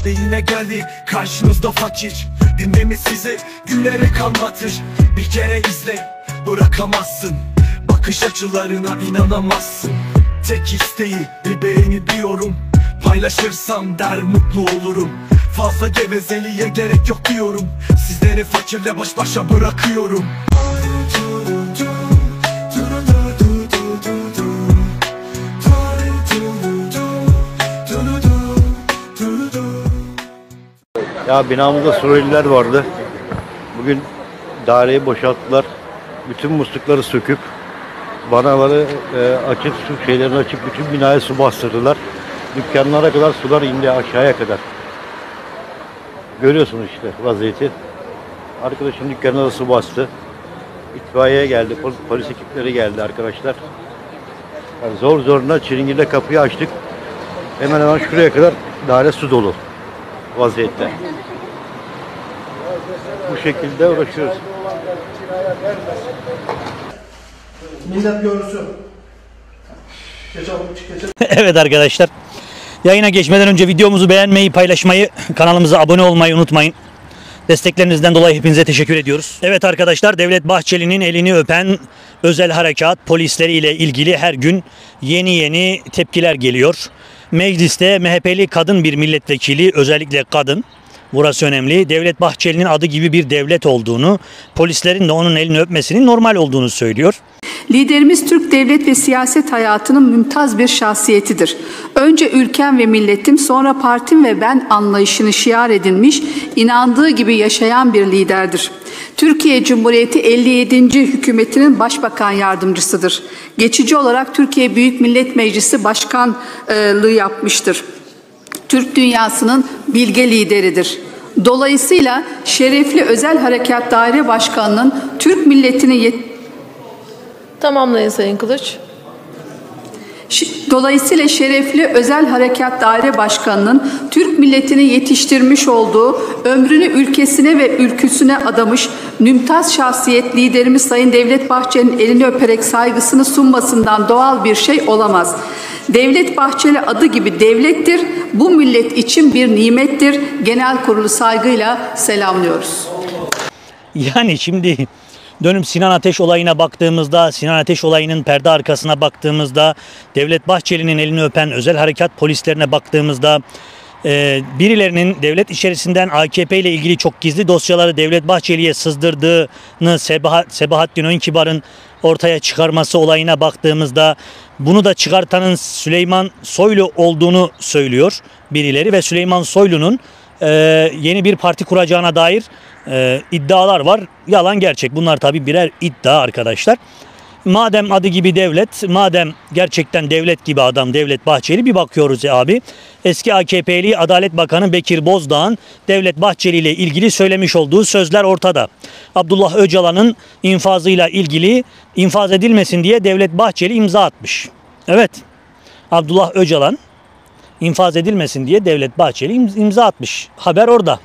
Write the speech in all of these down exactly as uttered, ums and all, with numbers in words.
İşte yine geldi karşınızda fakir. Dinlemiz sizi gülerek anlatır. Bir kere izle, bırakamazsın. Bakış açılarına inanamazsın. Tek isteği bir beğeni diyorum. Paylaşırsam der mutlu olurum. Fazla gevezeliğe gerek yok diyorum. Sizleri fakirle baş başa bırakıyorum. Ya binamızda Suriyeliler vardı. Bugün daireyi boşalttılar. Bütün muslukları söküp vanaları e, açıp su şeylerini açıp bütün binaya su bastırdılar. Dükkanlara kadar sular indi, aşağıya kadar. Görüyorsunuz işte vaziyeti. Arkadaşın dükkanına da su bastı. İtfaiye geldi, polis, polis ekipleri geldi arkadaşlar. Yani zor zoruna çilingirle kapıyı açtık. Hemen hemen şuraya kadar daire su dolu vaziyette. Bu şekilde uğraşıyoruz. Millet görsün. Evet arkadaşlar, yayına geçmeden önce videomuzu beğenmeyi, paylaşmayı, kanalımıza abone olmayı unutmayın. Desteklerinizden dolayı hepinize teşekkür ediyoruz. Evet arkadaşlar, Devlet Bahçeli'nin elini öpen özel harekat polisleriyle ilgili her gün yeni yeni tepkiler geliyor. Mecliste M H P'li kadın bir milletvekili, özellikle kadın, burası önemli, Devlet Bahçeli'nin adı gibi bir devlet olduğunu, polislerin de onun elini öpmesinin normal olduğunu söylüyor. Liderimiz Türk devlet ve siyaset hayatının mümtaz bir şahsiyetidir. Önce ülkem ve milletim, sonra partim ve ben anlayışını şiar edinmiş, inandığı gibi yaşayan bir liderdir. Türkiye Cumhuriyeti elli yedinci hükümetinin başbakan yardımcısıdır. Geçici olarak Türkiye Büyük Millet Meclisi başkanlığı yapmıştır. Türk dünyasının bilge lideridir. Dolayısıyla şerefli Özel Harekat Daire Başkanı'nın Türk milletini yet Tamamlayın Sayın Kılıç. Dolayısıyla şerefli Özel Harekat Daire Başkanı'nın Türk milletini yetiştirmiş olduğu, ömrünü ülkesine ve ülküsüne adamış mümtaz şahsiyet liderimiz Sayın Devlet Bahçeli'nin elini öperek saygısını sunmasından doğal bir şey olamaz. Devlet Bahçeli adı gibi devlettir, bu millet için bir nimettir. Genel kurulu saygıyla selamlıyoruz. Yani şimdi dönüp Sinan Ateş olayına baktığımızda, Sinan Ateş olayının perde arkasına baktığımızda, Devlet Bahçeli'nin elini öpen özel harekat polislerine baktığımızda, e, birilerinin devlet içerisinden A K P ile ilgili çok gizli dosyaları Devlet Bahçeli'ye sızdırdığını Sebahat, Sebahattin Önkibar'ın ortaya çıkarması olayına baktığımızda, bunu da çıkartanın Süleyman Soylu olduğunu söylüyor birileri ve Süleyman Soylu'nun e, yeni bir parti kuracağına dair e, iddialar var. Yalan gerçek. Bunlar tabii birer iddia arkadaşlar. Madem adı gibi devlet, madem gerçekten devlet gibi adam Devlet Bahçeli, bir bakıyoruz ya abi. Eski A K P'li Adalet Bakanı Bekir Bozdağ'ın Devlet Bahçeli ile ilgili söylemiş olduğu sözler ortada. Abdullah Öcalan'ın infazıyla ilgili infaz edilmesin diye Devlet Bahçeli imza atmış. Evet, Abdullah Öcalan infaz edilmesin diye Devlet Bahçeli imza atmış. Haber orada.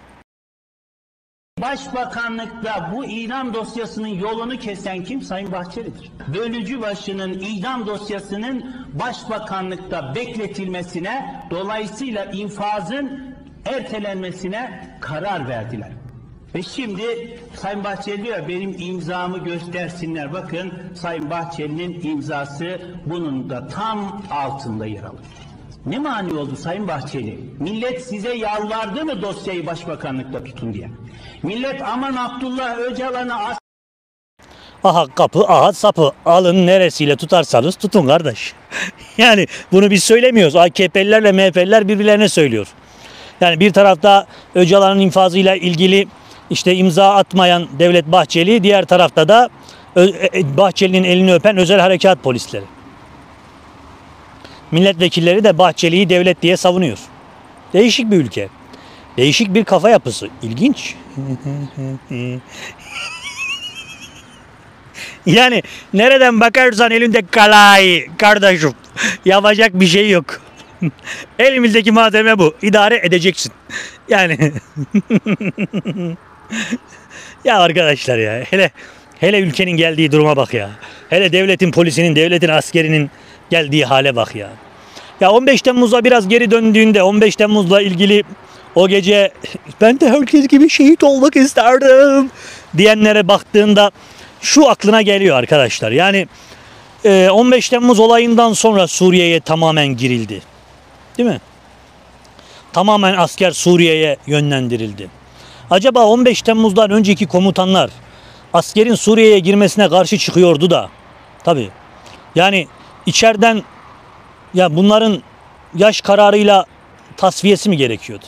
Başbakanlıkta bu idam dosyasının yolunu kesen kim? Sayın Bahçeli'dir. Bölücü başının idam dosyasının başbakanlıkta bekletilmesine, dolayısıyla infazın ertelenmesine karar verdiler. Ve şimdi Sayın Bahçeli diyor, benim imzamı göstersinler. Bakın, Sayın Bahçeli'nin imzası bunun da tam altında yer alıyor. Ne mani oldu Sayın Bahçeli? Millet size yalvardı mı dosyayı başbakanlıkta tutun diye? Millet aman Abdullah Öcalan'a as... Aha kapı, aha sapı. Alın neresiyle tutarsanız tutun kardeş. Yani bunu biz söylemiyoruz. A K P'lilerle M H P'liler birbirlerine söylüyor. Yani bir tarafta Öcalan'ın infazıyla ilgili işte imza atmayan Devlet Bahçeli, diğer tarafta da Bahçeli'nin elini öpen özel harekat polisleri. Milletvekilleri de Bahçeli'yi devlet diye savunuyor. Değişik bir ülke. Değişik bir kafa yapısı. İlginç. Yani nereden bakarsan elinde kalay kardeşim. Yapacak bir şey yok. Elimizdeki malzeme bu. İdare edeceksin. Yani ya arkadaşlar ya, hele hele ülkenin geldiği duruma bak ya. Hele devletin polisinin, devletin askerinin geldiği hale bak ya. Ya on beş Temmuz'a biraz geri döndüğünde, on beş Temmuz'la ilgili o gece ben de herkes gibi şehit olmak isterdim diyenlere baktığında şu aklına geliyor arkadaşlar. Yani on beş Temmuz olayından sonra Suriye'ye tamamen girildi. Değil mi? Tamamen asker Suriye'ye yönlendirildi. Acaba on beş Temmuz'dan önceki komutanlar askerin Suriye'ye girmesine karşı çıkıyordu da tabii. Yani içeriden ya bunların yaş kararıyla tasfiyesi mi gerekiyordu?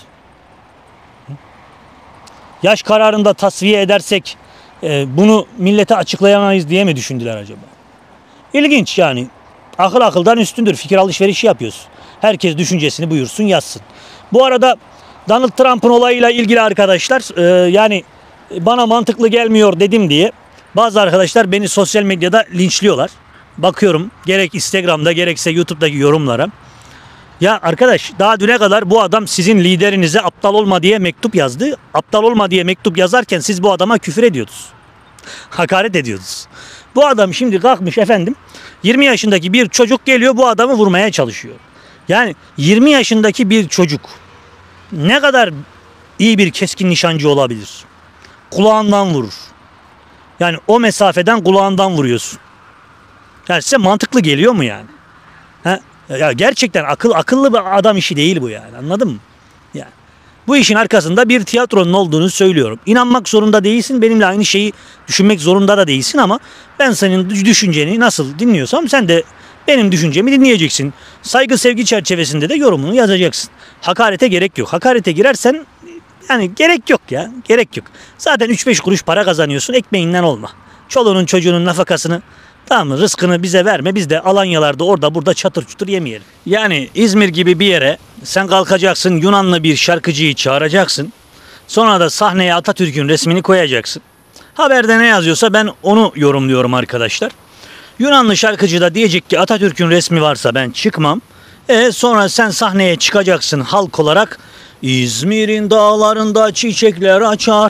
Yaş kararında tasfiye edersek e, bunu millete açıklayamayız diye mi düşündüler acaba? İlginç yani. Akıl akıldan üstündür. Fikir alışverişi yapıyoruz. Herkes düşüncesini buyursun yazsın. Bu arada Donald Trump'ın olayıyla ilgili arkadaşlar e, yani bana mantıklı gelmiyor dedim diye bazı arkadaşlar beni sosyal medyada linçliyorlar. Bakıyorum gerek Instagram'da gerekse YouTube'daki yorumlara. Ya arkadaş daha düne kadar bu adam sizin liderinize aptal olma diye mektup yazdı. Aptal olma diye mektup yazarken siz bu adama küfür ediyordunuz. Hakaret ediyordunuz. Bu adam şimdi kalkmış efendim yirmi yaşındaki bir çocuk geliyor bu adamı vurmaya çalışıyor. Yani yirmi yaşındaki bir çocuk ne kadar iyi bir keskin nişancı olabilir? Kulağından vurur. Yani o mesafeden kulağından vuruyorsun. Yani size mantıklı geliyor mu yani? Ha? Ya gerçekten akıl akıllı bir adam işi değil bu yani. Anladın mı? Yani bu işin arkasında bir tiyatronun olduğunu söylüyorum. İnanmak zorunda değilsin. Benimle aynı şeyi düşünmek zorunda da değilsin ama ben senin düşünceni nasıl dinliyorsam sen de benim düşüncemi dinleyeceksin. Saygı sevgi çerçevesinde de yorumunu yazacaksın. Hakarete gerek yok. Hakarete girersen yani gerek yok ya. Gerek yok. Zaten üç beş kuruş para kazanıyorsun. Ekmeğinden olma. Çoluğunun çocuğunun nafakasını tamam mı? Rızkını bize verme. Biz de Alanyalarda orada burada çatır çutur yemeyelim. Yani İzmir gibi bir yere sen kalkacaksın Yunanlı bir şarkıcıyı çağıracaksın. Sonra da sahneye Atatürk'ün resmini koyacaksın. Haberde ne yazıyorsa ben onu yorumluyorum arkadaşlar. Yunanlı şarkıcı da diyecek ki Atatürk'ün resmi varsa ben çıkmam. E sonra sen sahneye çıkacaksın halk olarak. İzmir'in dağlarında çiçekler açar.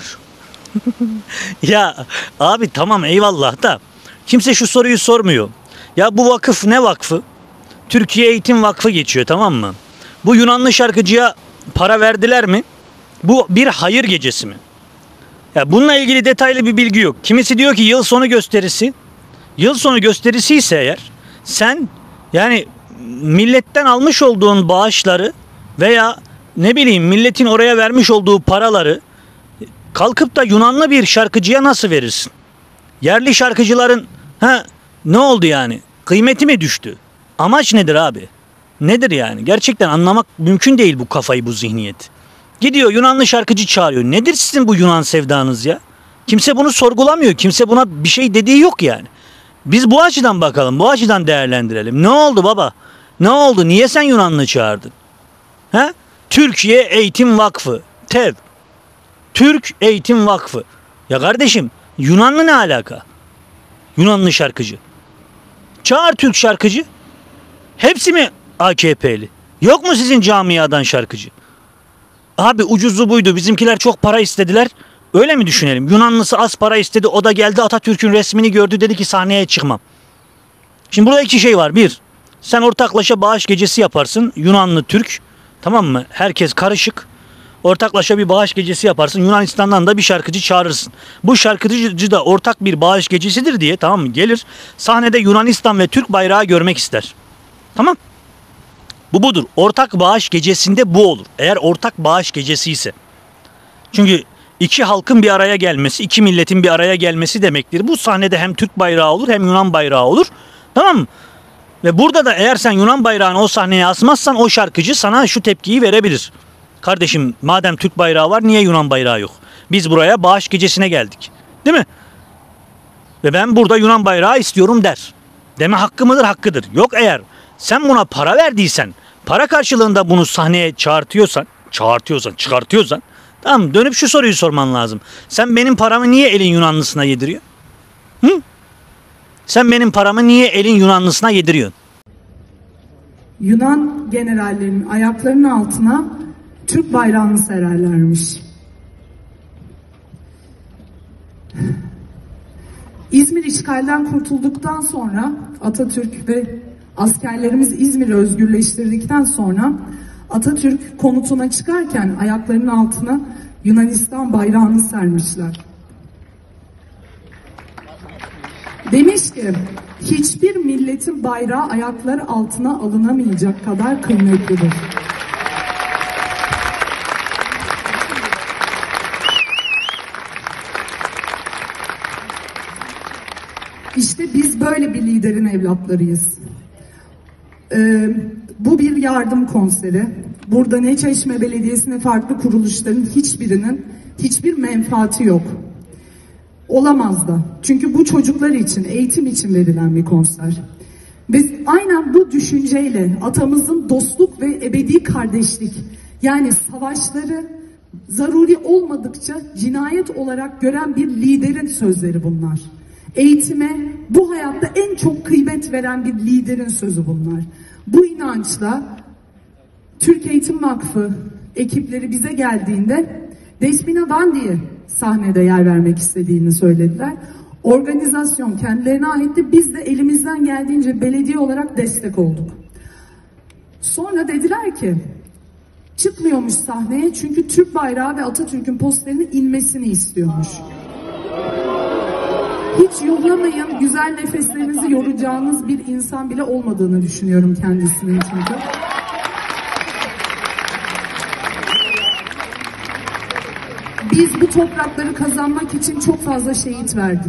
Ya abi tamam eyvallah da kimse şu soruyu sormuyor. Ya bu vakıf ne vakfı? Türkiye Eğitim Vakfı geçiyor tamam mı? Bu Yunanlı şarkıcıya para verdiler mi? Bu bir hayır gecesi mi? Ya bununla ilgili detaylı bir bilgi yok. Kimisi diyor ki yıl sonu gösterisi. Yıl sonu gösterisi ise eğer sen yani milletten almış olduğun bağışları veya ne bileyim milletin oraya vermiş olduğu paraları kalkıp da Yunanlı bir şarkıcıya nasıl verirsin? Yerli şarkıcıların ha ne oldu yani? Kıymeti mi düştü? Amaç nedir abi? Nedir yani? Gerçekten anlamak mümkün değil bu kafayı, bu zihniyet. Gidiyor Yunanlı şarkıcı çağırıyor. Nedir sizin bu Yunan sevdanız ya? Kimse bunu sorgulamıyor. Kimse buna bir şey dediği yok yani. Biz bu açıdan bakalım. Bu açıdan değerlendirelim. Ne oldu baba? Ne oldu? Niye sen Yunanlı çağırdın? Ha? Türkiye Eğitim Vakfı. TEV. Türk Eğitim Vakfı. Ya kardeşim Yunanlı ne alaka? Yunanlı şarkıcı. Çağır Türk şarkıcı. Hepsi mi A K P'li? Yok mu sizin camiadan şarkıcı? Abi ucuzu buydu. Bizimkiler çok para istediler. Öyle mi düşünelim? Yunanlısı az para istedi. O da geldi Atatürk'ün resmini gördü. Dedi ki sahneye çıkmam. Şimdi burada iki şey var. Bir, sen ortaklaşa bağış gecesi yaparsın. Yunanlı Türk. Tamam mı? Herkes karışık. Ortaklaşa bir bağış gecesi yaparsın. Yunanistan'dan da bir şarkıcı çağırırsın. Bu şarkıcı da ortak bir bağış gecesidir diye tamam mı? Gelir sahnede Yunanistan ve Türk bayrağı görmek ister. Tamam. Bu budur. Ortak bağış gecesinde bu olur. Eğer ortak bağış gecesi ise. Çünkü iki halkın bir araya gelmesi, iki milletin bir araya gelmesi demektir. Bu sahnede hem Türk bayrağı olur hem Yunan bayrağı olur. Tamam mı? Ve burada da eğer sen Yunan bayrağını o sahneye asmazsan o şarkıcı sana şu tepkiyi verebilir. Kardeşim madem Türk bayrağı var niye Yunan bayrağı yok? Biz buraya bağış gecesine geldik. Değil mi? Ve ben burada Yunan bayrağı istiyorum der. Deme hakkı mıdır? Hakkıdır. Yok eğer sen buna para verdiysen, para karşılığında bunu sahneye çağırtıyorsan, çağırtıyorsan, çıkartıyorsan, tamam dönüp şu soruyu sorman lazım. Sen benim paramı niye elin Yunanlısına yediriyor? Hı? Sen benim paramı niye elin Yunanlısına yediriyorsun? Yunan generallerinin ayaklarının altına Türk bayrağını sererlermiş. İzmir işgalden kurtulduktan sonra Atatürk ve askerlerimiz İzmir'i özgürleştirdikten sonra Atatürk konutuna çıkarken ayaklarının altına Yunanistan bayrağını sermişler. Demiş ki, hiçbir milletin bayrağı ayakları altına alınamayacak kadar kıymetlidir. İşte biz böyle bir liderin evlatlarıyız. Ee, bu bir yardım konseri. Burada ne Çeşme Belediyesi ne farklı kuruluşların hiçbirinin hiçbir menfaati yok. Olamaz da. Çünkü bu çocuklar için, eğitim için verilen bir konser. Biz aynen bu düşünceyle atamızın dostluk ve ebedi kardeşlik, yani savaşları zaruri olmadıkça cinayet olarak gören bir liderin sözleri bunlar. Eğitime bu hayatta en çok kıymet veren bir liderin sözü bunlar. Bu inançla Türk Eğitim Vakfı ekipleri bize geldiğinde Desmina Vandi'ye sahnede yer vermek istediğini söylediler. Organizasyon kendilerine aitti. Biz de elimizden geldiğince belediye olarak destek olduk. Sonra dediler ki çıkmıyormuş sahneye çünkü Türk bayrağı ve Atatürk'ün posterinin inmesini istiyormuş. Hiç yollamayın, güzel nefeslerinizi yoracağınız bir insan bile olmadığını düşünüyorum kendisinin çünkü. Biz bu toprakları kazanmak için çok fazla şehit verdik.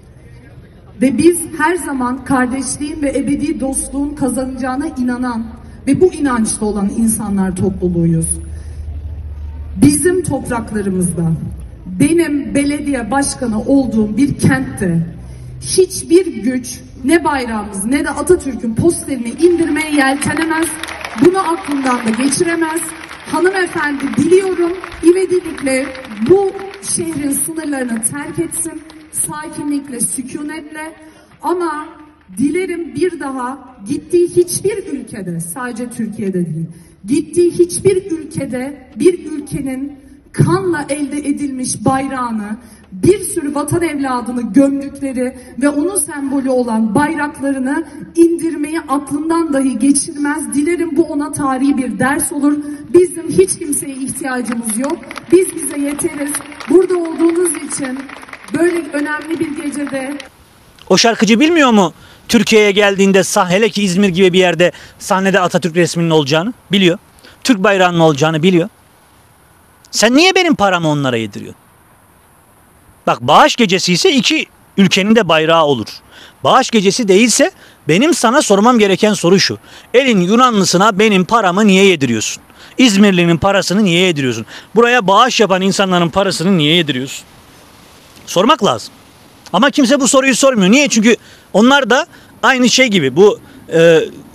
Ve biz her zaman kardeşliğin ve ebedi dostluğun kazanacağına inanan ve bu inançta olan insanlar topluluğuyuz. Bizim topraklarımızda, benim belediye başkanı olduğum bir kentte hiçbir güç ne bayrağımız ne de Atatürk'ün posterini indirmeye yeltenemez. Bunu aklından da geçiremez. Hanımefendi biliyorum ivedilikle bu şehrin sınırlarını terk etsin. Sakinlikle, sükunetle, ama dilerim bir daha gittiği hiçbir ülkede, sadece Türkiye'de değil, gittiği hiçbir ülkede bir ülkenin kanla elde edilmiş bayrağını, bir sürü vatan evladını gömdükleri ve onun sembolü olan bayraklarını indirmeyi aklından dahi geçirmez. Dilerim bu ona tarihi bir ders olur. Bizim hiç kimseye ihtiyacımız yok. Biz bize yeteriz. Burada olduğunuz için böyle önemli bir gecede... O şarkıcı bilmiyor mu Türkiye'ye geldiğinde sah hele ki İzmir gibi bir yerde sahnede Atatürk resminin olacağını biliyor. Türk bayrağının olacağını biliyor. Sen niye benim paramı onlara yediriyorsun? Bak, bağış gecesi ise iki ülkenin de bayrağı olur. Bağış gecesi değilse benim sana sormam gereken soru şu. Elin Yunanlısına benim paramı niye yediriyorsun? İzmirli'nin parasını niye yediriyorsun? Buraya bağış yapan insanların parasını niye yediriyorsun? Sormak lazım. Ama kimse bu soruyu sormuyor. Niye? Çünkü onlar da aynı şey gibi, bu e,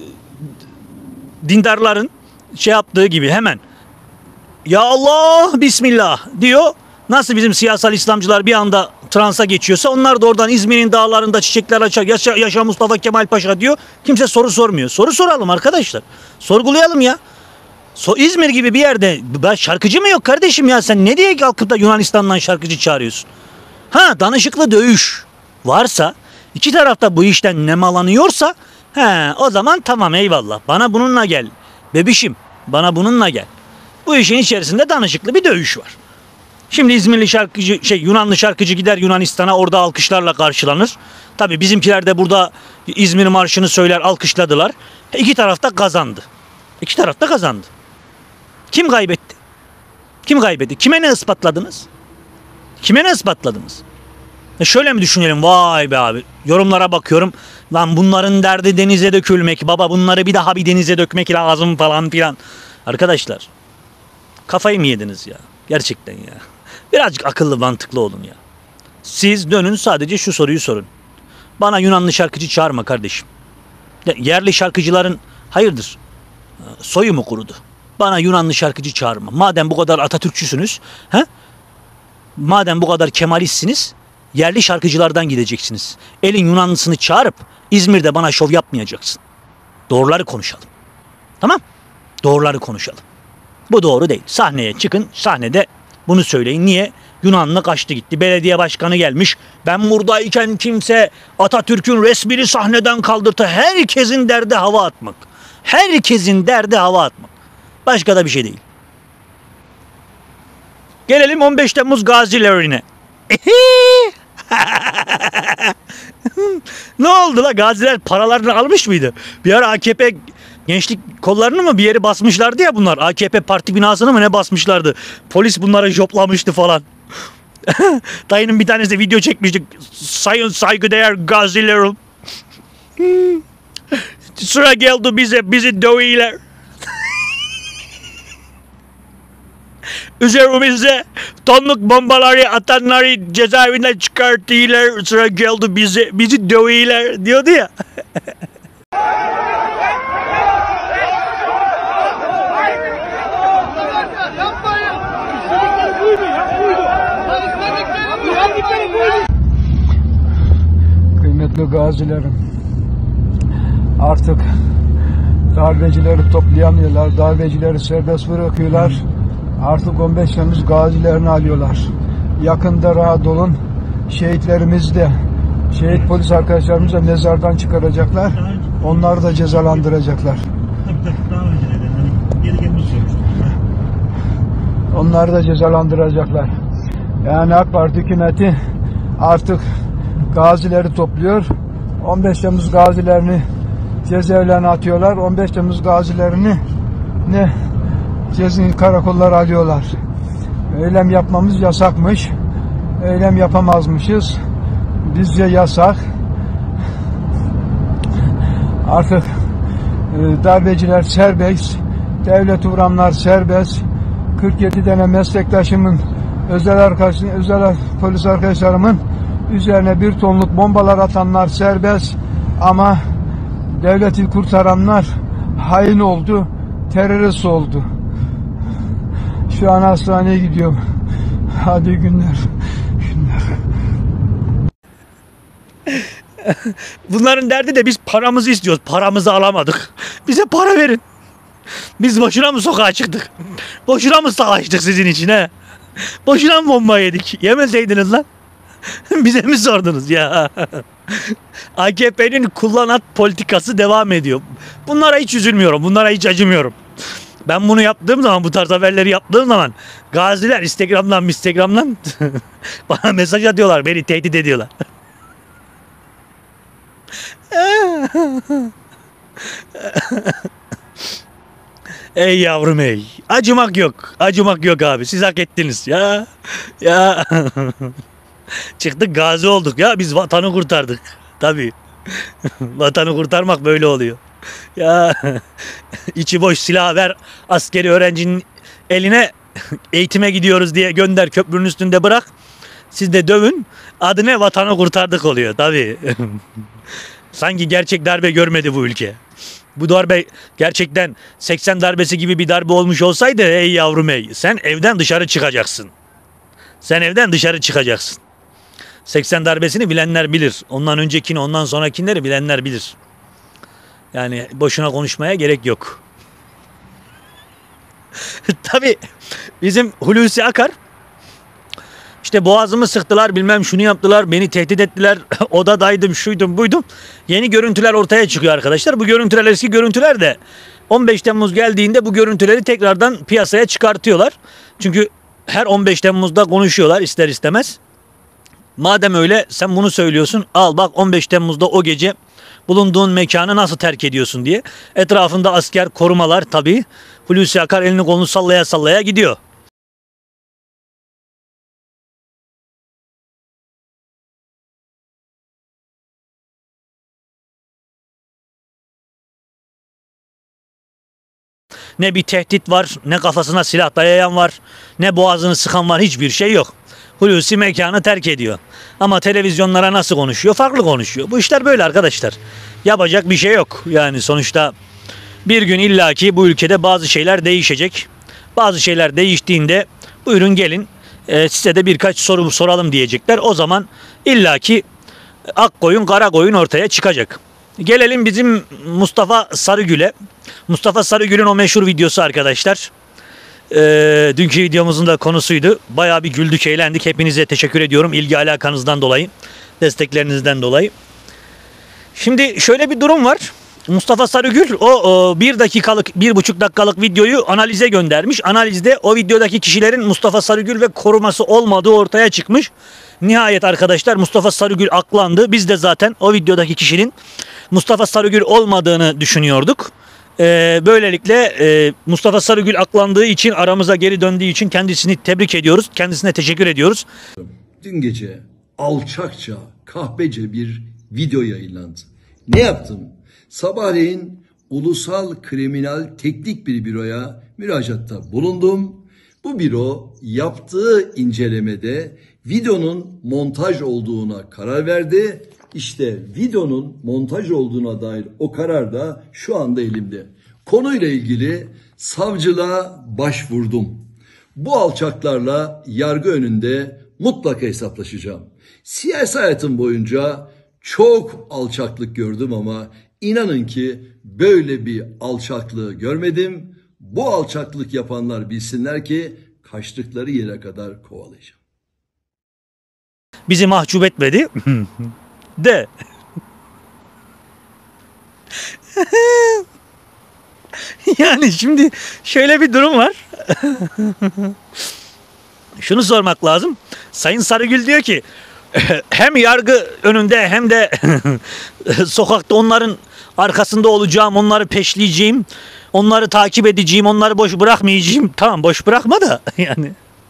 dindarların şey yaptığı gibi hemen ya Allah Bismillah diyor. Nasıl bizim siyasal İslamcılar bir anda transa geçiyorsa onlar da oradan İzmir'in dağlarında çiçekler açar, yaşa, yaşa Mustafa Kemal Paşa diyor. Kimse soru sormuyor. Soru soralım arkadaşlar. Sorgulayalım ya. So, İzmir gibi bir yerde ben şarkıcı mı yok kardeşim ya? Sen ne diye kalkıp da Yunanistan'dan şarkıcı çağırıyorsun? Ha, danışıklı dövüş varsa, iki tarafta bu işten nemalanıyorsa, he, o zaman tamam, eyvallah. Bana bununla gel bebişim. Bana bununla gel. Bu işin içerisinde danışıklı bir dövüş var. Şimdi İzmirli şarkıcı, şey Yunanlı şarkıcı gider Yunanistan'a, orada alkışlarla karşılanır. Tabii bizimkiler de burada İzmir marşını söyler, alkışladılar. İki taraf da kazandı. İki taraf da kazandı. Kim kaybetti? Kim kaybetti? Kime ne ispatladınız? Kime ne ispatladınız? E şöyle mi düşünelim? Vay be abi. Yorumlara bakıyorum. Lan bunların derdi denize dökülmek. Baba bunları bir daha bir denize dökmek lazım falan filan. Arkadaşlar, kafayı mı yediniz ya? Gerçekten ya. Birazcık akıllı mantıklı olun ya. Siz dönün sadece şu soruyu sorun. Bana Yunanlı şarkıcı çağırma kardeşim. Yerli şarkıcıların hayırdır? Soyu mu kurudu? Bana Yunanlı şarkıcı çağırma. Madem bu kadar Atatürkçüsünüz, he? Madem bu kadar Kemalistsiniz, yerli şarkıcılardan gideceksiniz. Elin Yunanlısını çağırıp İzmir'de bana şov yapmayacaksın. Doğruları konuşalım. Tamam? Doğruları konuşalım. Bu doğru değil. Sahneye çıkın, sahnede bunu söyleyin. Niye? Yunanlı kaçtı gitti. Belediye başkanı gelmiş. Ben buradayken kimse Atatürk'ün resmini sahneden kaldırdı. Herkesin derdi hava atmak. Herkesin derdi hava atmak. Başka da bir şey değil. Gelelim on beş Temmuz gazilerine. Ne oldu la? Gaziler paralarını almış mıydı? Bir ara A K P gençlik kollarını mı bir yeri basmışlardı ya bunlar. A K P parti binasını mı ne basmışlardı? Polis bunları joplamıştı falan. Dayının bir tanesi de video çekmişti. Sayın saygıdeğer gazilerim. Sıra geldi bize, bizi dövüyorlar. Üzerimize tonluk bombaları atanları cezaevinden çıkartıyorlar. Sıra geldi bize, bizi dövüyorlar diyordu ya. Kıymetli gazilerim, artık darbecileri toplayamıyorlar, darbecileri serbest bırakıyorlar. Artık on beş Temmuz gazilerini alıyorlar. Yakında rahat olun. Şehitlerimiz de, şehit polis arkadaşlarımız da mezardan çıkaracaklar. Onları da cezalandıracaklar. Onları da cezalandıracaklar. Yani AK Parti hükümeti artık gazileri topluyor. on beş Temmuz gazilerini cezaevlerine atıyorlar. on beş Temmuz gazilerini ne cezin karakollara alıyorlar. Eylem yapmamız yasakmış. Eylem yapamazmışız. Bizce yasak. Artık e, darbeciler serbest. Devlet uğramlar serbest. kırk yedi tane meslektaşımın, özel arkadaşım, özel polis arkadaşlarımın üzerine bir tonluk bombalar atanlar serbest. Ama devleti kurtaranlar hain oldu, terörist oldu. Şu an hastaneye gidiyorum. Hadi günler. Günler. Bunların derdi de biz paramızı istiyoruz. Paramızı alamadık. Bize para verin. Biz boşuna mı sokağa çıktık? Boşuna mı savaştık sizin için he? Boşuna mı bomba yedik? Yemeseydiniz lan. Bize mi sordunuz ya? A K P'nin kullanat politikası devam ediyor. Bunlara hiç üzülmüyorum. Bunlara hiç acımıyorum. Ben bunu yaptığım zaman, bu tarz haberleri yaptığım zaman gaziler Instagram'dan Instagram'dan bana mesaj atıyorlar. Beni tehdit ediyorlar. Ey yavrum ey. Acımak yok. Acımak yok abi. Siz hak ettiniz ya. Ya. Çıktık gazi olduk ya. Biz vatanı kurtardık. Tabii. Vatanı kurtarmak böyle oluyor. Ya içi boş silah ver askeri öğrencinin eline, eğitime gidiyoruz diye gönder, köprünün üstünde bırak. Siz de dövün. Adı ne? Vatanı kurtardık oluyor tabii. Sanki gerçek darbe görmedi bu ülke. Bu darbe gerçekten seksen darbesi gibi bir darbe olmuş olsaydı ey yavrum ey, sen evden dışarı çıkacaksın. Sen evden dışarı çıkacaksın. seksen darbesini bilenler bilir. Ondan öncekini, ondan sonrakileri bilenler bilir. Yani boşuna konuşmaya gerek yok. Tabii bizim Hulusi Akar işte boğazımı sıktılar, bilmem şunu yaptılar, beni tehdit ettiler, odadaydım, şuydum, buydum. Yeni görüntüler ortaya çıkıyor arkadaşlar. Bu görüntüler eski görüntüler de on beş Temmuz geldiğinde bu görüntüleri tekrardan piyasaya çıkartıyorlar. Çünkü her on beş Temmuz'da konuşuyorlar ister istemez. Madem öyle sen bunu söylüyorsun, al bak on beş Temmuz'da o gece bulunduğun mekanı nasıl terk ediyorsun diye. Etrafında asker, korumalar tabii. Hulusi Akar elini kolunu sallaya sallaya gidiyor. Ne bir tehdit var, ne kafasına silah dayayan var, ne boğazını sıkan var, hiçbir şey yok. Hulusi mekanı terk ediyor. Ama televizyonlara nasıl konuşuyor? Farklı konuşuyor. Bu işler böyle arkadaşlar. Yapacak bir şey yok. Yani sonuçta bir gün illaki bu ülkede bazı şeyler değişecek. Bazı şeyler değiştiğinde buyurun gelin e, size de birkaç soru soralım diyecekler. O zaman illaki ak koyun kara koyun ortaya çıkacak. Gelelim bizim Mustafa Sarıgül'e. Mustafa Sarıgül'ün o meşhur videosu arkadaşlar. Ee, dünkü videomuzun da konusuydu. Bayağı bir güldük, eğlendik. Hepinize teşekkür ediyorum ilgi alakanızdan dolayı, desteklerinizden dolayı. Şimdi şöyle bir durum var. Mustafa Sarıgül o, o bir dakikalık, bir buçuk dakikalık videoyu analize göndermiş. Analizde o videodaki kişilerin Mustafa Sarıgül ve koruması olmadığı ortaya çıkmış. Nihayet arkadaşlar Mustafa Sarıgül aklandı. Biz de zaten o videodaki kişinin Mustafa Sarıgül olmadığını düşünüyorduk. Ee, böylelikle e, Mustafa Sarıgül aklandığı için, aramıza geri döndüğü için kendisini tebrik ediyoruz. Kendisine teşekkür ediyoruz. Dün gece alçakça, kahpece bir video yayınlandı. Ne yaptım? Sabahleyin Ulusal Kriminal Teknik bir büroya müracaatta bulundum. Bu büro yaptığı incelemede videonun montaj olduğuna karar verdi. İşte videonun montaj olduğuna dair o karar da şu anda elimde. Konuyla ilgili savcılığa başvurdum. Bu alçaklarla yargı önünde mutlaka hesaplaşacağım. Siyasi hayatım boyunca çok alçaklık gördüm ama inanın ki böyle bir alçaklığı görmedim. Bu alçaklık yapanlar bilsinler ki kaçtıkları yere kadar kovalayacağım. Bizi mahcup etmedi. De. Yani şimdi şöyle bir durum var. Şunu sormak lazım. Sayın Sarıgül diyor ki hem yargı önünde hem de sokakta onların arkasında olacağım, onları peşleyeceğim, onları takip edeceğim, onları boş bırakmayacağım. Tamam, boş bırakma da yani.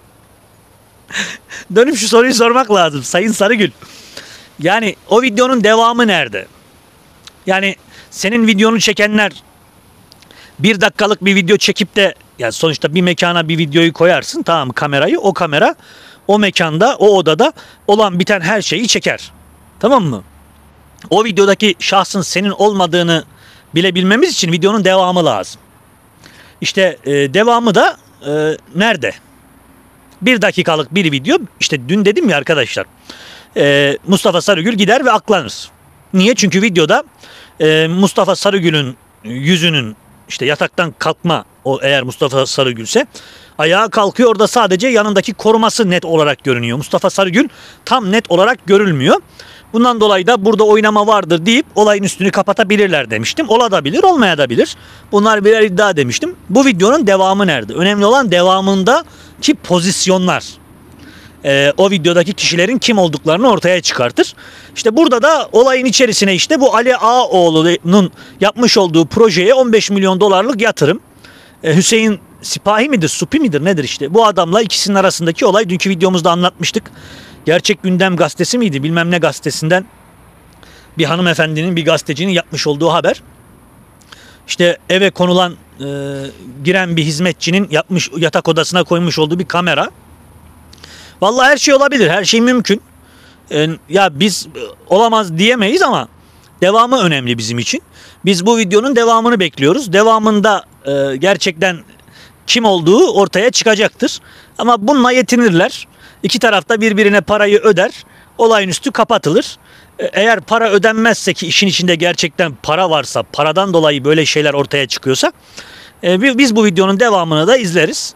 Dönüp şu soruyu sormak lazım Sayın Sarıgül. Yani o videonun devamı nerede? Yani senin videonu çekenler bir dakikalık bir video çekip de, yani sonuçta bir mekana bir videoyu koyarsın, tamam, kamerayı, o kamera o mekanda, o odada olan biten her şeyi çeker. Tamam mı? O videodaki şahsın senin olmadığını bilebilmemiz için videonun devamı lazım. İşte e, devamı da e, nerede? Bir dakikalık bir video. İşte dün dedim ya arkadaşlar. E, Mustafa Sarıgül gider ve aklanır. Niye? Çünkü videoda e, Mustafa Sarıgül'ün yüzünün işte yataktan kalkma, o eğer Mustafa Sarıgül'se ayağa kalkıyor, orada sadece yanındaki koruması net olarak görünüyor. Mustafa Sarıgül tam net olarak görülmüyor. Bundan dolayı da burada oynama vardır deyip olayın üstünü kapatabilirler demiştim. Olabilir, olmayabilir. Bunlar birer iddia demiştim. Bu videonun devamı nerede? Önemli olan devamındaki pozisyonlar. Ee, o videodaki kişilerin kim olduklarını ortaya çıkartır. İşte burada da olayın içerisine işte bu Ali Ağaoğlu'nun yapmış olduğu projeye on beş milyon dolarlık yatırım. Ee, Hüseyin Sipahi midir, Supi midir nedir işte. Bu adamla ikisinin arasındaki olay dünkü videomuzda anlatmıştık. Gerçek Gündem gazetesi miydi, bilmem ne gazetesinden bir hanımefendinin, bir gazetecinin yapmış olduğu haber. İşte eve konulan e, giren bir hizmetçinin yapmış, yatak odasına koymuş olduğu bir kamera. Vallahi her şey olabilir, her şey mümkün. E, ya biz e, olamaz diyemeyiz ama devamı önemli bizim için. Biz bu videonun devamını bekliyoruz. Devamında e, gerçekten kim olduğu ortaya çıkacaktır. Ama bununla yetinirler. İki tarafta birbirine parayı öder. Olayın üstü kapatılır. Eğer para ödenmezse, ki işin içinde gerçekten para varsa, paradan dolayı böyle şeyler ortaya çıkıyorsa e, biz bu videonun devamını da izleriz.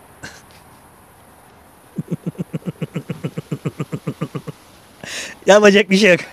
Yapacak bir şey yok.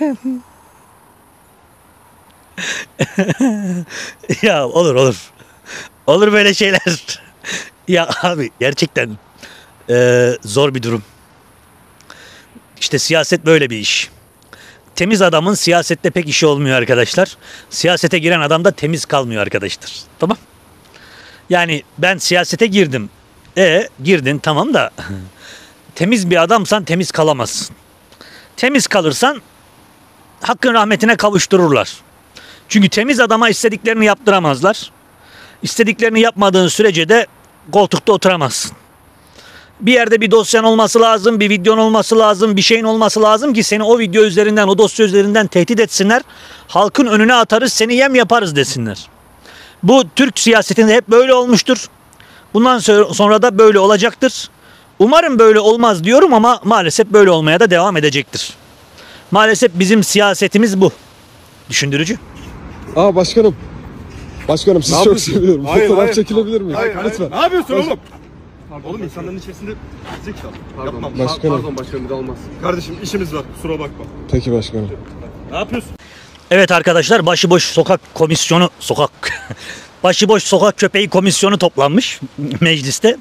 Ya olur olur. Olur böyle şeyler. Ya abi gerçekten e, zor bir durum. İşte siyaset böyle bir iş. Temiz adamın siyasette pek işi olmuyor arkadaşlar. Siyasete giren adam da temiz kalmıyor arkadaşlar. Tamam. Yani ben siyasete girdim. E girdin tamam da temiz bir adamsan temiz kalamazsın. Temiz kalırsan hakkın rahmetine kavuştururlar. Çünkü temiz adama istediklerini yaptıramazlar. İstediklerini yapmadığın sürece de koltukta oturamazsın. Bir yerde bir dosyan olması lazım, bir videon olması lazım, bir şeyin olması lazım ki seni o video üzerinden, o dosya üzerinden tehdit etsinler. Halkın önüne atarız, seni yem yaparız desinler. Bu Türk siyasetinde hep böyle olmuştur. Bundan sonra da böyle olacaktır. Umarım böyle olmaz diyorum ama maalesef böyle olmaya da devam edecektir. Maalesef bizim siyasetimiz bu. Düşündürücü. Aa başkanım. Başkanım sizi çok seviyorum. Hayır, Fotoğraf hayır. çekilebilir miyim? Hayır, hayır. Lütfen. Ne yapıyorsun Baş... oğlum? Pardon, oğlum insanların içerisinde zekalı. Pardon, Yapmam. başkanım. Pardon başkanım bir de olmaz. Kardeşim işimiz var kusura bakma. Peki başkanım. Ne yapıyorsun? Evet arkadaşlar, başıboş sokak komisyonu sokak başıboş sokak köpeği komisyonu toplanmış mecliste.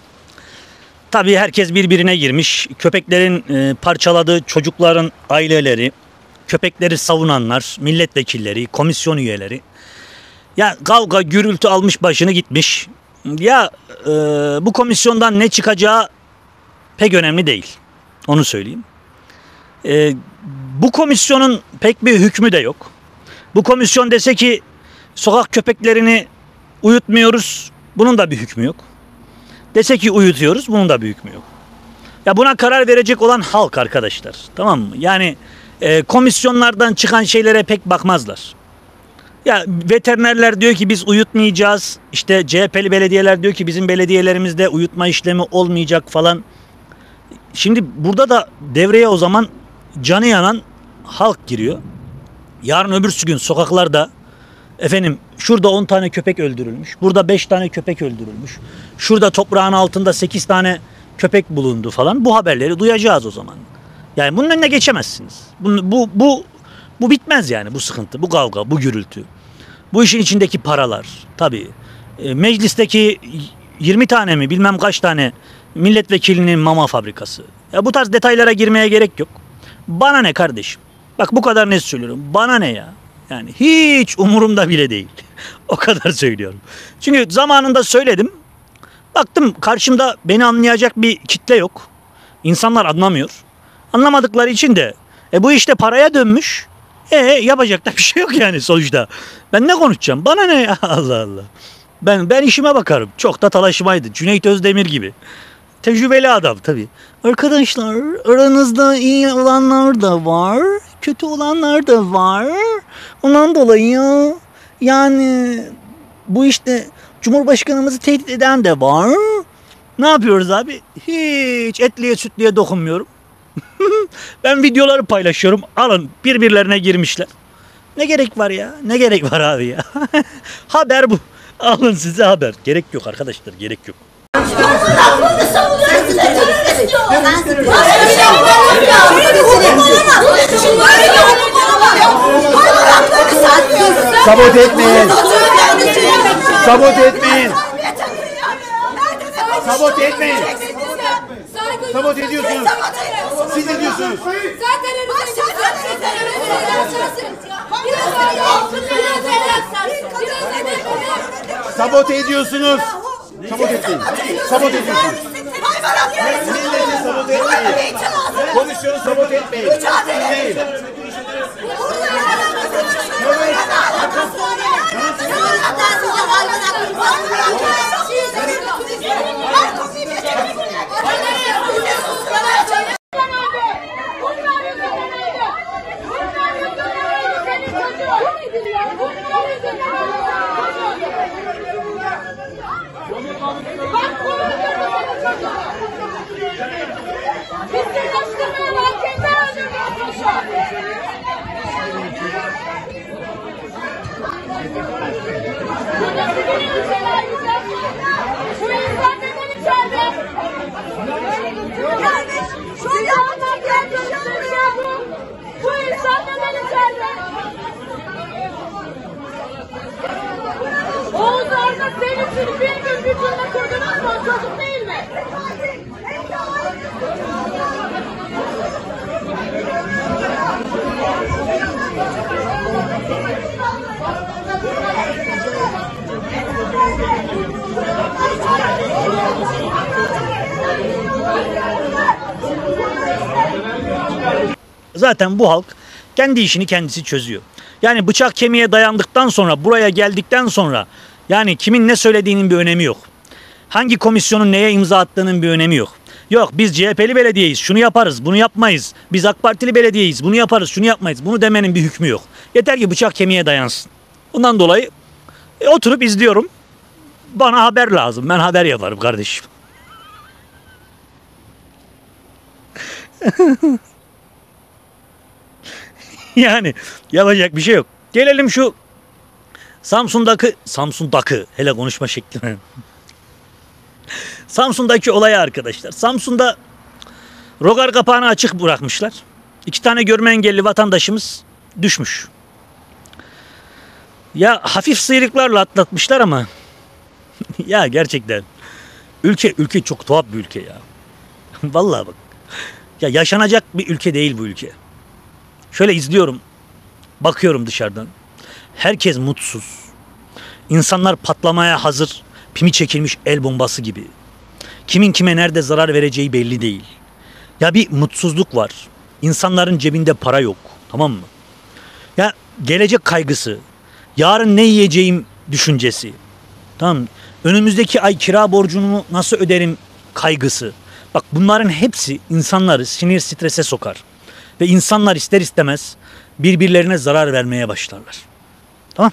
Tabii herkes birbirine girmiş. Köpeklerin e, parçaladığı çocukların aileleri, köpekleri savunanlar, milletvekilleri, komisyon üyeleri. Ya kavga gürültü almış başını gitmiş. Ya e, bu komisyondan ne çıkacağı pek önemli değil. Onu söyleyeyim. E, bu komisyonun pek bir hükmü de yok. Bu komisyon dese ki sokak köpeklerini uyutmuyoruz, bunun da bir hükmü yok. Dese ki uyutuyoruz, bunun da bir hükmü yok. Ya buna karar verecek olan halk arkadaşlar. Tamam mı? Yani e, komisyonlardan çıkan şeylere pek bakmazlar. Ya veterinerler diyor ki biz uyutmayacağız. İşte C H P'li belediyeler diyor ki bizim belediyelerimizde uyutma işlemi olmayacak falan. Şimdi burada da devreye o zaman canı yanan halk giriyor. Yarın öbürsü gün sokaklarda efendim şurada on tane köpek öldürülmüş. Burada beş tane köpek öldürülmüş. Şurada toprağın altında sekiz tane köpek bulundu falan. Bu haberleri duyacağız o zaman. Yani bunun önüne geçemezsiniz. Bu, bu, bu, bu bitmez yani bu sıkıntı, bu kavga, bu gürültü. Bu işin içindeki paralar tabii. E, meclisteki yirmi tane mi bilmem kaç tane milletvekilinin mama fabrikası. Ya bu tarz detaylara girmeye gerek yok. Bana ne kardeşim? Bak bu kadar net söylüyorum. Bana ne ya? Yani hiç umurumda bile değil. O kadar söylüyorum. Çünkü zamanında söyledim. Baktım karşımda beni anlayacak bir kitle yok. İnsanlar anlamıyor. Anlamadıkları için de e bu işte paraya dönmüş. E yapacak da bir şey yok yani sonuçta. Ben ne konuşacağım? Bana ne ya? Allah Allah. Ben ben işime bakarım. Çok da talaşmaydı. Cüneyt Özdemir gibi. Tecrübeli adam tabii. Arkadaşlar aranızda iyi olanlar da var. Kötü olanlar da var. Ondan dolayı yani bu işte Cumhurbaşkanımızı tehdit eden de var. Ne yapıyoruz abi? Hiç etliye sütliye dokunmuyorum. Ben videoları paylaşıyorum. Alın birbirlerine girmişler. Ne gerek var ya? Ne gerek var abi ya? Haber bu. Alın size haber. Gerek yok arkadaşlar, gerek yok. Sabote etmeyin. Sabote etmeyin. Sabote etmeyin. Sabote ediyorsunuz. Siz ediyorsunuz. Sabote ediyorsunuz. Sabote etmeyin. Sabote ediyorsunuz. Milleti sabote etmeyin. Komisyonu sabote etmeyin. Değil. Oğuz orada senin için bir gün bir cümle kurdunuz mu? Çocuk değil mi? Zaten bu halk kendi işini kendisi çözüyor. Yani bıçak kemiğe dayandıktan sonra, buraya geldikten sonra yani kimin ne söylediğinin bir önemi yok. Hangi komisyonun neye imza attığının bir önemi yok. Yok biz C H P'li belediyeyiz, şunu yaparız, bunu yapmayız. Biz AK Partili belediyeyiz, bunu yaparız, şunu yapmayız. Bunu demenin bir hükmü yok. Yeter ki bıçak kemiğe dayansın. Bundan dolayı e, oturup izliyorum. Bana haber lazım. Ben haber yaparım kardeşim. Yani yapacak bir şey yok. Gelelim şu Samsun'daki Samsun'daki hele konuşma şekline. Samsun'daki olaya arkadaşlar. Samsun'da rogar kapağını açık bırakmışlar. İki tane görme engelli vatandaşımız düşmüş. Ya hafif sıyrıklarla atlatmışlar ama ya gerçekten ülke ülke çok tuhaf bir ülke ya. Vallahi bak. Ya yaşanacak bir ülke değil bu ülke. Şöyle izliyorum. Bakıyorum dışarıdan. Herkes mutsuz. İnsanlar patlamaya hazır. Pimi çekilmiş el bombası gibi. Kimin kime nerede zarar vereceği belli değil. Ya bir mutsuzluk var. İnsanların cebinde para yok. Tamam mı? Ya gelecek kaygısı. Yarın ne yiyeceğim düşüncesi. Tamam mı? Önümüzdeki ay kira borcumu nasıl öderim kaygısı. Bak bunların hepsi insanları sinir strese sokar. Ve insanlar ister istemez birbirlerine zarar vermeye başlarlar. Tamam.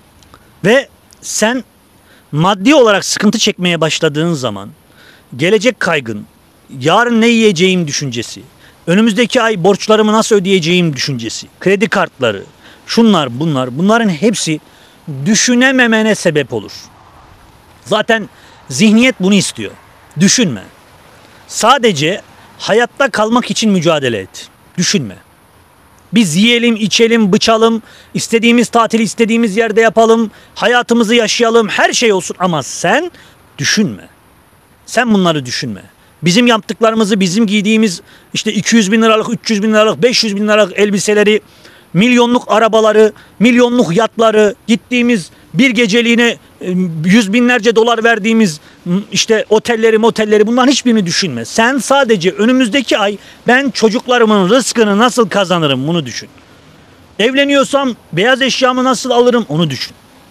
Ve sen maddi olarak sıkıntı çekmeye başladığın zaman gelecek kaygın, yarın ne yiyeceğim düşüncesi, önümüzdeki ay borçlarımı nasıl ödeyeceğim düşüncesi, kredi kartları, şunlar bunlar, bunların hepsi düşünememene sebep olur. Zaten zihniyet bunu istiyor. Düşünme. Sadece hayatta kalmak için mücadele et. Düşünme. Biz yiyelim, içelim, bıçalım, istediğimiz tatili istediğimiz yerde yapalım, hayatımızı yaşayalım, her şey olsun ama sen düşünme. Sen bunları düşünme. Bizim yaptıklarımızı, bizim giydiğimiz işte iki yüz bin liralık, üç yüz bin liralık, beş yüz bin liralık elbiseleri, milyonluk arabaları, milyonluk yatları, gittiğimiz bir geceliğine yüz binlerce dolar verdiğimiz işte otelleri motelleri bunların hiçbirini düşünme. Sen sadece önümüzdeki ay ben çocuklarımın rızkını nasıl kazanırım bunu düşün. Evleniyorsam beyaz eşyamı nasıl alırım onu düşün.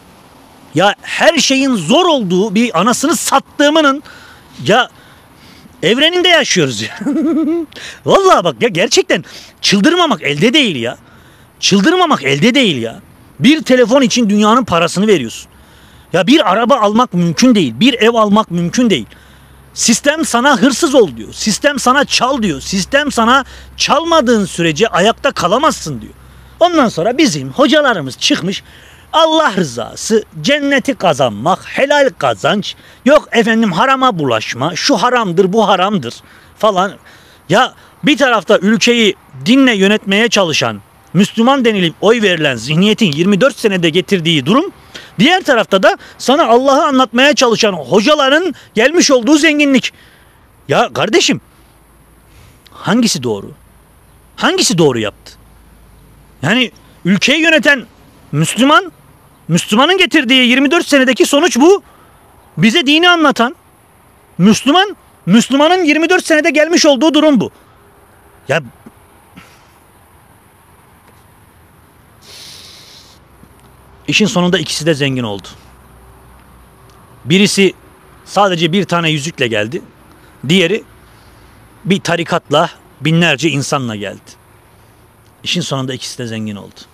Ya her şeyin zor olduğu bir anasını sattığımının ya evreninde yaşıyoruz ya. Vallahi bak ya gerçekten çıldırmamak elde değil ya. Çıldırmamak elde değil ya. Bir telefon için dünyanın parasını veriyorsun. Ya bir araba almak mümkün değil. Bir ev almak mümkün değil. Sistem sana hırsız ol diyor. Sistem sana çal diyor. Sistem sana çalmadığın sürece ayakta kalamazsın diyor. Ondan sonra bizim hocalarımız çıkmış Allah rızası, cenneti kazanmak, helal kazanç, yok efendim harama bulaşma, şu haramdır, bu haramdır falan. Ya bir tarafta ülkeyi dinle yönetmeye çalışan, Müslüman denilip oy verilen zihniyetin yirmi dört senede getirdiği durum, diğer tarafta da sana Allah'ı anlatmaya çalışan hocaların gelmiş olduğu zenginlik. Ya kardeşim, hangisi doğru? Hangisi doğru yaptı? Yani ülkeyi yöneten Müslüman, Müslümanın getirdiği yirmi dört senedeki sonuç bu. Bize dini anlatan Müslüman, Müslümanın yirmi dört senede gelmiş olduğu durum bu. Ya İşin sonunda ikisi de zengin oldu. Birisi sadece bir tane yüzükle geldi. Diğeri bir tarikatla, binlerce insanla geldi. İşin sonunda ikisi de zengin oldu.